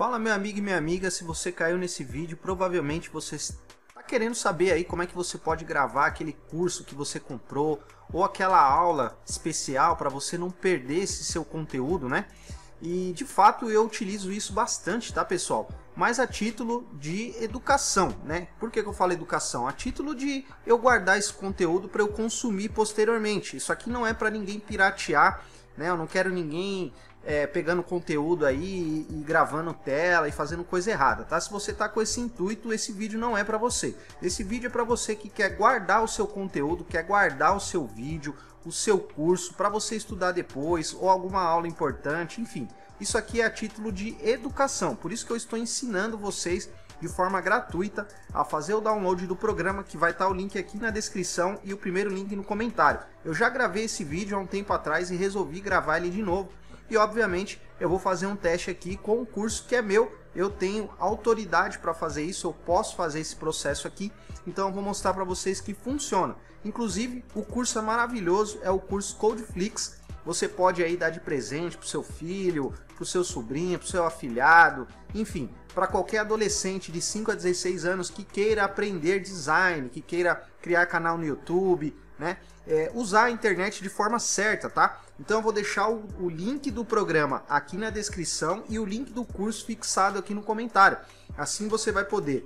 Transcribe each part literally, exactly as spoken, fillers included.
Fala meu amigo e minha amiga, se você caiu nesse vídeo, provavelmente você está querendo saber aí como é que você pode gravar aquele curso que você comprou ou aquela aula especial para você não perder esse seu conteúdo, né? E de fato eu utilizo isso bastante, tá pessoal? Mas a título de educação, né? Por que que eu falo educação? A título de eu guardar esse conteúdo para eu consumir posteriormente. Isso aqui não é para ninguém piratear, né? Eu não quero ninguém é, pegando conteúdo aí e, e gravando tela e fazendo coisa errada, tá? Se você tá com esse intuito, esse vídeo não é para você. Esse vídeo é para você que quer guardar o seu conteúdo, quer guardar o seu vídeo, o seu curso para você estudar depois ou alguma aula importante, enfim. Isso aqui é a título de educação, por isso que eu estou ensinando vocês de forma gratuita a fazer o download do programa, que vai estar o link aqui na descrição e o primeiro link no comentário. Eu já gravei esse vídeo há um tempo atrás e resolvi gravar ele de novo. E obviamente eu vou fazer um teste aqui com um curso que é meu, eu tenho autoridade para fazer isso, eu posso fazer esse processo aqui, então eu vou mostrar para vocês que funciona. Inclusive o curso é maravilhoso, é o curso Codeflix, você pode aí dar de presente para o seu filho, para o seu sobrinho, para o seu afilhado, enfim, para qualquer adolescente de cinco a dezesseis anos que queira aprender design, que queira criar canal no YouTube, né? É, usar a internet de forma certa, tá? Então eu vou deixar o, o link do programa aqui na descrição e o link do curso fixado aqui no comentário. Assim você vai poder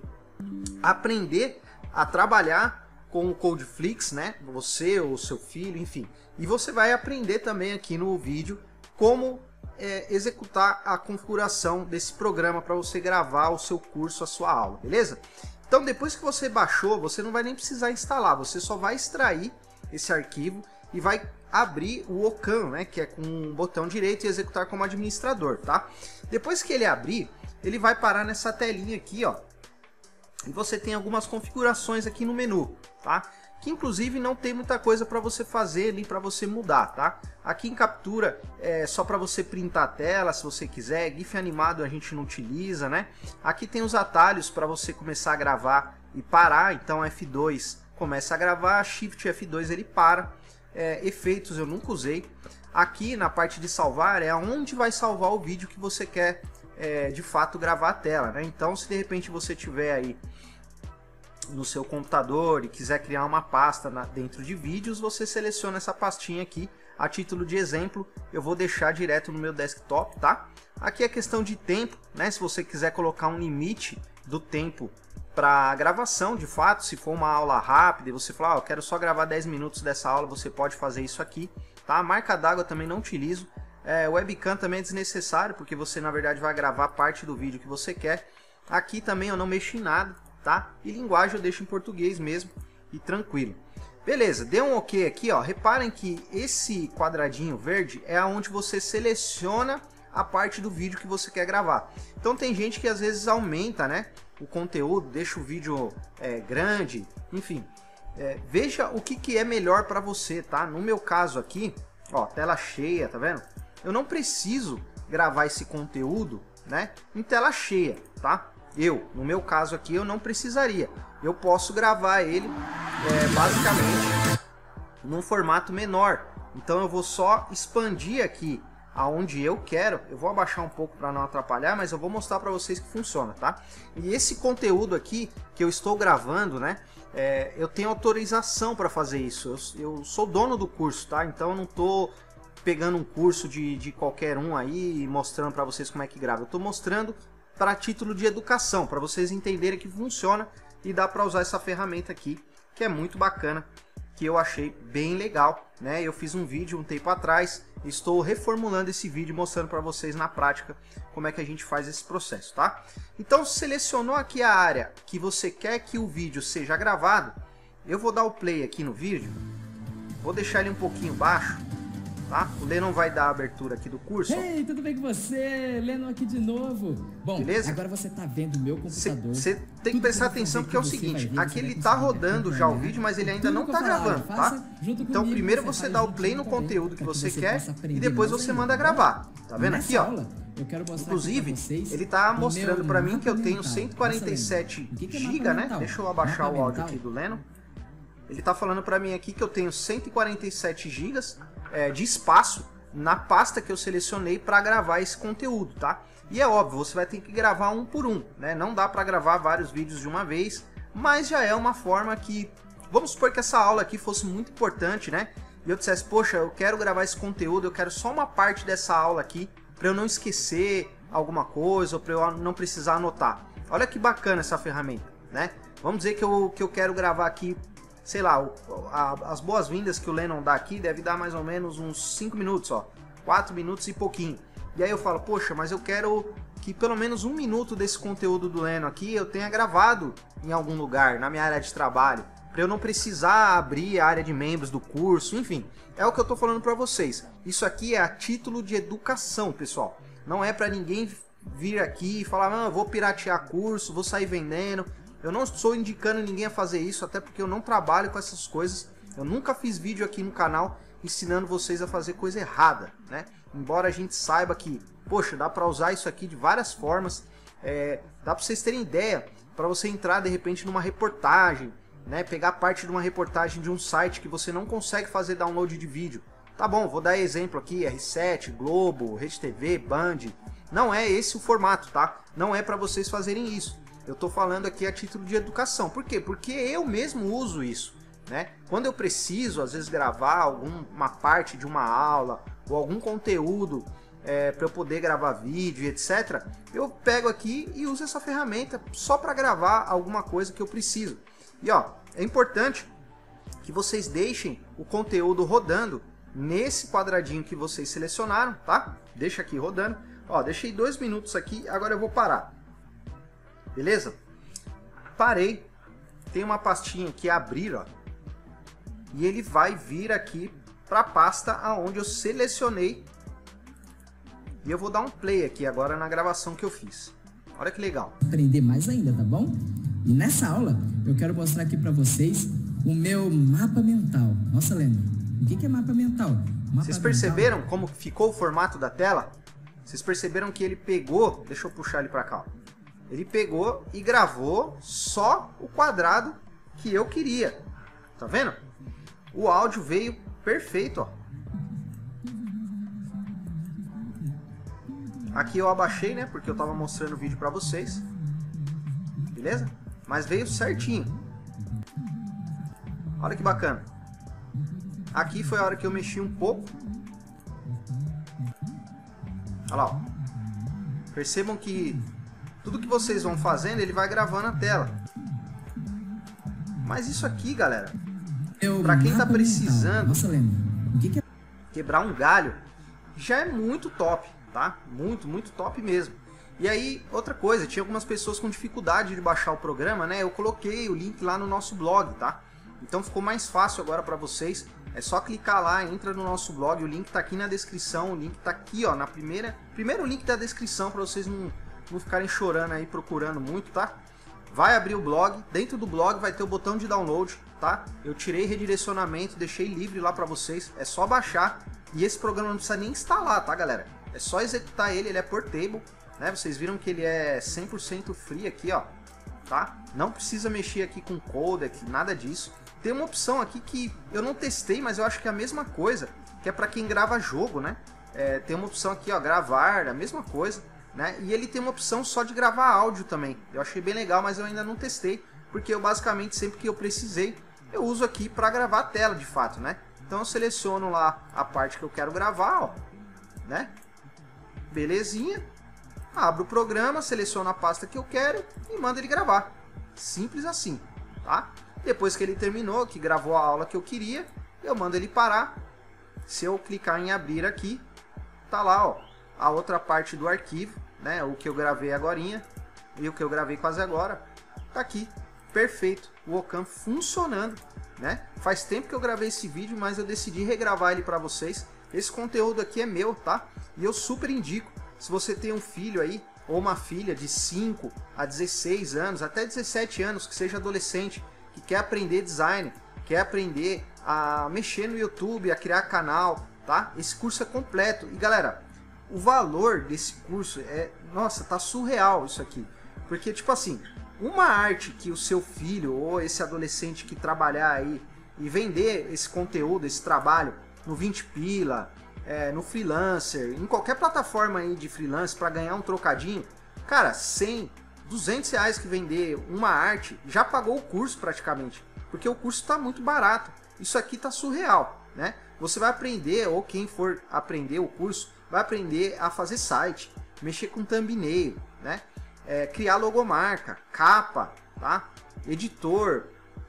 aprender a trabalhar com o Codeflix, né? Você ou seu filho, enfim. E você vai aprender também aqui no vídeo como é, executar a configuração desse programa para você gravar o seu curso, a sua aula, beleza? Então depois que você baixou, você não vai nem precisar instalar, você só vai extrair esse arquivo e vai abrir o Ocam, né, que é com o botão direito e executar como administrador, tá? Depois que ele abrir, ele vai parar nessa telinha aqui, ó. E você tem algumas configurações aqui no menu, tá? Que inclusive não tem muita coisa para você fazer ali, para você mudar, tá? Aqui em captura é só para você printar a tela, se você quiser. GIF animado a gente não utiliza, né? Aqui tem os atalhos para você começar a gravar e parar, então F dois começa a gravar, Shift F dois ele para. É, efeitos eu nunca usei. Aqui na parte de salvar é onde vai salvar o vídeo que você quer é, de fato gravar a tela, né? Então se de repente você tiver aí no seu computador e quiser criar uma pasta na, dentro de vídeos, você seleciona essa pastinha aqui. A título de exemplo eu vou deixar direto no meu desktop, tá? Aqui é questão de tempo, né? Se você quiser colocar um limite do tempo para gravação, de fato, se for uma aula rápida e você falar, ah, eu quero só gravar dez minutos dessa aula, você pode fazer isso aqui, tá? Marca d'água também não utilizo, é, webcam também é desnecessário, porque você na verdade vai gravar parte do vídeo que você quer. Aqui também eu não mexo em nada, tá? E linguagem eu deixo em português mesmo e tranquilo. Beleza, dê um ok aqui, ó. Reparem que esse quadradinho verde é onde você seleciona a parte do vídeo que você quer gravar. Então tem gente que às vezes aumenta, né, o conteúdo, deixa o vídeo é, grande, enfim. É, veja o que, que é melhor para você, tá? No meu caso aqui, ó, tela cheia, tá vendo? Eu não preciso gravar esse conteúdo, né, em tela cheia, tá? Eu, no meu caso aqui, eu não precisaria. Eu posso gravar ele é, basicamente num formato menor. Então eu vou só expandir aqui aonde eu quero. Eu vou abaixar um pouco para não atrapalhar, mas eu vou mostrar para vocês que funciona, tá? E esse conteúdo aqui que eu estou gravando, né? É, eu tenho autorização para fazer isso. Eu, eu sou dono do curso, tá? Então eu não tô pegando um curso de, de qualquer um aí e mostrando para vocês como é que grava. Eu tô mostrando para título de educação, para vocês entenderem que funciona e dá para usar essa ferramenta aqui, que é muito bacana, que eu achei bem legal, né? Eu fiz um vídeo um tempo atrás, estou reformulando esse vídeo mostrando para vocês na prática como é que a gente faz esse processo, tá? Então selecionou aqui a área que você quer que o vídeo seja gravado, eu vou dar o play aqui no vídeo, vou deixar ele um pouquinho baixo, tá? O Lennon vai dar a abertura aqui do curso. Ei, tudo bem com você? Lennon aqui de novo. Bom, beleza? Agora você tá vendo o meu computador. Você tem que prestar atenção porque é o seguinte, aqui ele tá rodando já o vídeo, mas ele ainda não tá gravando, tá? Então primeiro você dá o play no conteúdo que você quer e depois você manda gravar. Tá vendo aqui, ó? Inclusive, ele tá mostrando pra mim que eu tenho cento e quarenta e sete gigas, né? Deixa eu abaixar o áudio aqui do Lennon. Ele tá falando pra mim aqui que eu tenho cento e quarenta e sete gigas é, de espaço na pasta que eu selecionei para gravar esse conteúdo, tá? E é óbvio, você vai ter que gravar um por um, né? Não dá para gravar vários vídeos de uma vez, mas já é uma forma que, vamos supor que essa aula aqui fosse muito importante, né? E eu dissesse, poxa, eu quero gravar esse conteúdo, eu quero só uma parte dessa aula aqui, para eu não esquecer alguma coisa, ou para eu não precisar anotar. Olha que bacana essa ferramenta, né? Vamos dizer que eu, que eu quero gravar aqui, sei lá, o, a, as boas-vindas que o Lennon dá aqui deve dar mais ou menos uns cinco minutos, ó, quatro minutos e pouquinho. E aí eu falo, poxa, mas eu quero que pelo menos um minuto desse conteúdo do Lennon aqui eu tenha gravado em algum lugar, na minha área de trabalho, para eu não precisar abrir a área de membros do curso, enfim. É o que eu tô falando para vocês. Isso aqui é a título de educação, pessoal. Não é para ninguém vir aqui e falar, não, eu vou piratear curso, vou sair vendendo. Eu não estou indicando ninguém a fazer isso, até porque eu não trabalho com essas coisas. Eu nunca fiz vídeo aqui no canal ensinando vocês a fazer coisa errada, né? Embora a gente saiba que, poxa, dá para usar isso aqui de várias formas. É, dá para vocês terem ideia, para você entrar de repente numa reportagem, né? Pegar parte de uma reportagem de um site que você não consegue fazer download de vídeo. Tá bom, vou dar exemplo aqui, R sete, Globo, Rede T V, Band. Não é esse o formato, tá? Não é para vocês fazerem isso. Eu tô falando aqui a título de educação. Por quê? Porque eu mesmo uso isso, né? Quando eu preciso, às vezes, gravar alguma parte de uma aula ou algum conteúdo é, para eu poder gravar vídeo, etcétera, eu pego aqui e uso essa ferramenta só para gravar alguma coisa que eu preciso. E ó, é importante que vocês deixem o conteúdo rodando nesse quadradinho que vocês selecionaram, tá? Deixa aqui rodando. Ó, deixei dois minutos aqui, agora eu vou parar. Beleza? Parei. Tem uma pastinha aqui, abrir, ó. E ele vai vir aqui para a pasta aonde eu selecionei. E eu vou dar um play aqui agora na gravação que eu fiz. Olha que legal. Aprender mais ainda, tá bom? E nessa aula eu quero mostrar aqui para vocês o meu mapa mental. Nossa, Leno, o que é mapa mental? Mapa Vocês perceberam mental... como ficou o formato da tela? Vocês perceberam que ele pegou... Deixa eu puxar ele para cá, ó. Ele pegou e gravou só o quadrado que eu queria. Tá vendo? O áudio veio perfeito, ó. Aqui eu abaixei, né? Porque eu tava mostrando o vídeo pra vocês. Beleza? Mas veio certinho. Olha que bacana. Aqui foi a hora que eu mexi um pouco. Olha lá, ó. Percebam que tudo que vocês vão fazendo, ele vai gravando a tela. Mas isso aqui, galera, para quem tá precisando Nossa, o que que é? quebrar um galho, já é muito top, tá? Muito, muito top mesmo. E aí, outra coisa, tinha algumas pessoas com dificuldade de baixar o programa, né? Eu coloquei o link lá no nosso blog, tá? Então ficou mais fácil agora para vocês. É só clicar lá, entra no nosso blog, o link tá aqui na descrição, o link tá aqui, ó, na primeira, primeiro link da descrição para vocês não não ficarem chorando aí, procurando muito, tá? Vai abrir o blog, dentro do blog vai ter o botão de download, tá? Eu tirei redirecionamento, deixei livre lá pra vocês, é só baixar. E esse programa não precisa nem instalar, tá, galera? É só executar ele, ele é portable, né? Vocês viram que ele é cem por cento free aqui, ó, tá? Não precisa mexer aqui com codec, nada disso. Tem uma opção aqui que eu não testei, mas eu acho que é a mesma coisa, que é pra quem grava jogo, né? É, tem uma opção aqui, ó, gravar, a mesma coisa. Né? E ele tem uma opção só de gravar áudio também. Eu achei bem legal, mas eu ainda não testei, porque eu basicamente sempre que eu precisei, eu uso aqui para gravar a tela de fato, né? Então eu seleciono lá a parte que eu quero gravar, ó, né? Belezinha. Abro o programa, seleciono a pasta que eu quero e mando ele gravar. Simples assim, tá? Depois que ele terminou, que gravou a aula que eu queria, eu mando ele parar. Se eu clicar em abrir aqui, tá lá, ó, a outra parte do arquivo, né, o que eu gravei agorinha e o que eu gravei quase agora, tá aqui, perfeito, o Ocam funcionando, né? Faz tempo que eu gravei esse vídeo, mas eu decidi regravar ele para vocês. Esse conteúdo aqui é meu, tá? E eu super indico, se você tem um filho aí, ou uma filha de cinco a dezesseis anos, até dezessete anos, que seja adolescente, que quer aprender design, quer aprender a mexer no YouTube, a criar canal, tá? Esse curso é completo. E galera, o valor desse curso é, nossa, tá surreal isso aqui. Porque, tipo assim, uma arte que o seu filho ou esse adolescente que trabalhar aí e vender esse conteúdo, esse trabalho no vinte pila, é, no Freelancer, em qualquer plataforma aí de freelance para ganhar um trocadinho, cara, cem, duzentos reais que vender uma arte já pagou o curso praticamente, porque o curso está muito barato. Isso aqui tá surreal, né? Você vai aprender, ou quem for aprender o curso, vai aprender a fazer site, mexer com thumbnail, né? É, criar logomarca, capa, tá? Editor,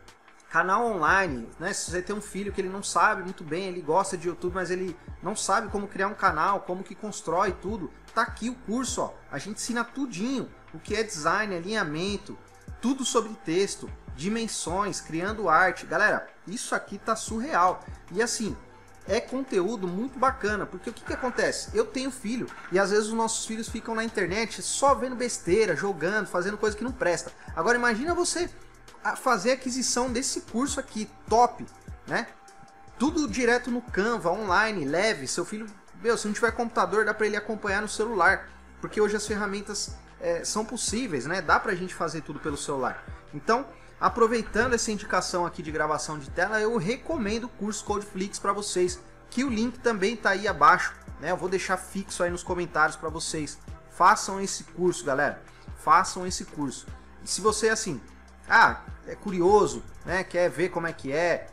canal online, né? Se você tem um filho que ele não sabe muito bem, ele gosta de YouTube, mas ele não sabe como criar um canal, como que constrói tudo, tá aqui o curso, ó. A gente ensina tudinho, o que é design, alinhamento, tudo sobre texto, dimensões, criando arte. Galera, isso aqui tá surreal. E assim, é conteúdo muito bacana, porque o que que acontece? Eu tenho filho, e às vezes os nossos filhos ficam na internet só vendo besteira, jogando, fazendo coisa que não presta. Agora imagina você fazer a aquisição desse curso aqui, top, né? Tudo direto no Canva, online, leve. Seu filho, meu, se não tiver computador, dá para ele acompanhar no celular, porque hoje as ferramentas é, são possíveis, né? Dá pra gente fazer tudo pelo celular. Então, aproveitando essa indicação aqui de gravação de tela, eu recomendo o curso Codeflix para vocês, que o link também tá aí abaixo, né? Eu vou deixar fixo aí nos comentários para vocês. Façam esse curso, galera. Façam esse curso. E se você, assim, ah, é curioso, né? Quer ver como é que é,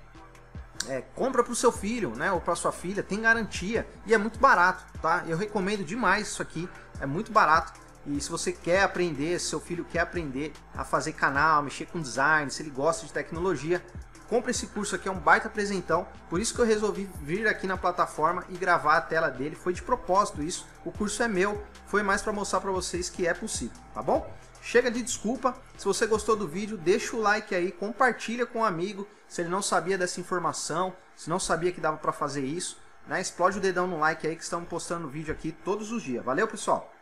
é compra para o seu filho, né? Ou para sua filha, tem garantia e é muito barato, tá? Eu recomendo demais isso aqui, é muito barato. E se você quer aprender, se seu filho quer aprender a fazer canal, mexer com design, se ele gosta de tecnologia, compre esse curso aqui, é um baita presentão. Por isso que eu resolvi vir aqui na plataforma e gravar a tela dele. Foi de propósito isso, o curso é meu, foi mais para mostrar para vocês que é possível, tá bom? Chega de desculpa, se você gostou do vídeo, deixa o like aí, compartilha com um amigo, se ele não sabia dessa informação, se não sabia que dava para fazer isso, né? Explode o dedão no like aí que estamos postando vídeo aqui todos os dias. Valeu, pessoal!